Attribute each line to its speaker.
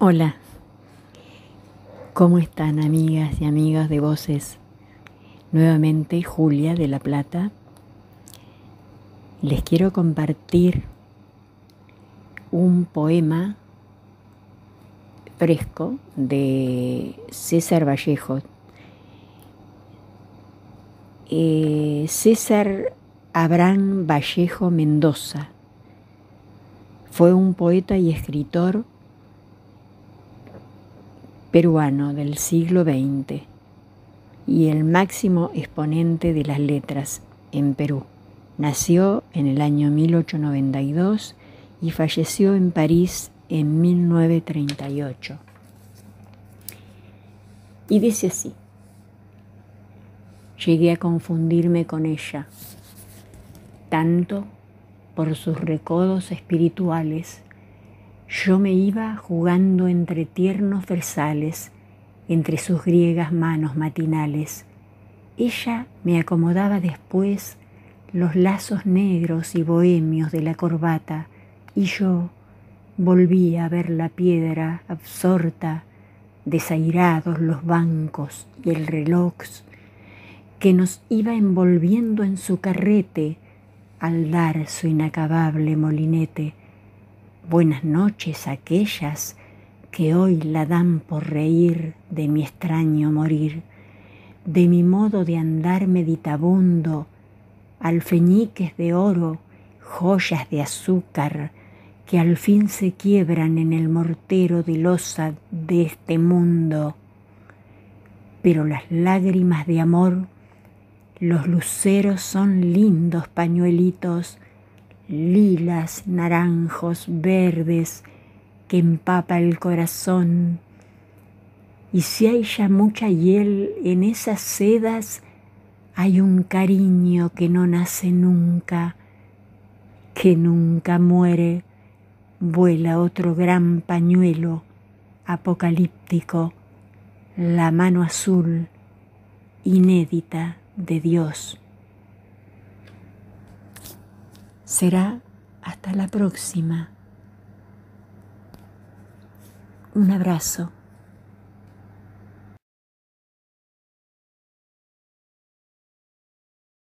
Speaker 1: Hola, ¿cómo están amigas y amigos de Voces? Nuevamente Julia de La Plata. Les quiero compartir un poema fresco de César Vallejo. César Abraham Vallejo Mendoza fue un poeta y escritor peruano del siglo XX y el máximo exponente de las letras en Perú. Nació en el año 1892 y falleció en París en 1938. Y dice así: llegué a confundirme con ella, tanto por sus recodos espirituales. Yo me iba jugando entre tiernos versales, entre sus griegas manos matinales. Ella me acomodaba después los lazos negros y bohemios de la corbata, y yo volvía a ver la piedra absorta, desairados los bancos y el reloj que nos iba envolviendo en su carrete al dar su inacabable molinete. Buenas noches aquellas que hoy la dan por reír de mi extraño morir, de mi modo de andar meditabundo, alfeñiques de oro, joyas de azúcar, que al fin se quiebran en el mortero de losa de este mundo. Pero las lágrimas de amor, los luceros son lindos pañuelitos, lilas, naranjos, verdes, que empapa el corazón. Y si hay ya mucha hiel en esas sedas, hay un cariño que no nace nunca, que nunca muere. Vuela otro gran pañuelo apocalíptico, la mano azul inédita de Dios. Será hasta la próxima. Un abrazo.